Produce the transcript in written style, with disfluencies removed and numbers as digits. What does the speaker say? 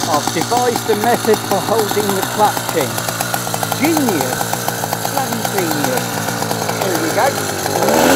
I've devised a method for holding the clutch in. Genius! Bloody genius. There we go.